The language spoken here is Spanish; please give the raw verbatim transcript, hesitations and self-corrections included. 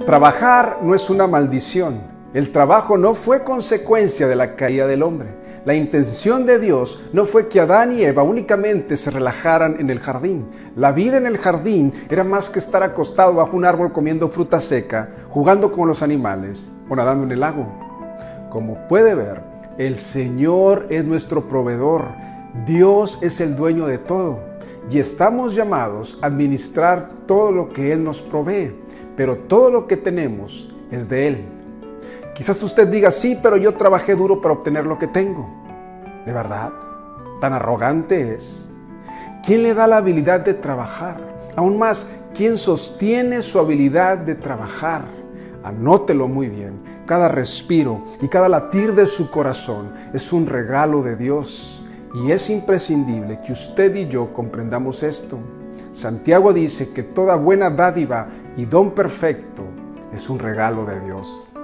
Trabajar no es una maldición. El trabajo no fue consecuencia de la caída del hombre. La intención de Dios no fue que Adán y Eva únicamente se relajaran en el jardín. La vida en el jardín era más que estar acostado bajo un árbol comiendo fruta seca, jugando con los animales o nadando en el lago. Como puede ver, el Señor es nuestro proveedor. Dios es el dueño de todo y estamos llamados a administrar todo lo que Él nos provee, pero todo lo que tenemos es de Él. Quizás usted diga, sí, pero yo trabajé duro para obtener lo que tengo. ¿De verdad? ¿Tan arrogante es? ¿Quién le da la habilidad de trabajar? Aún más, ¿quién sostiene su habilidad de trabajar? Anótelo muy bien. Cada respiro y cada latir de su corazón es un regalo de Dios. Y es imprescindible que usted y yo comprendamos esto. Santiago dice que toda buena dádiva y don perfecto es un regalo de Dios.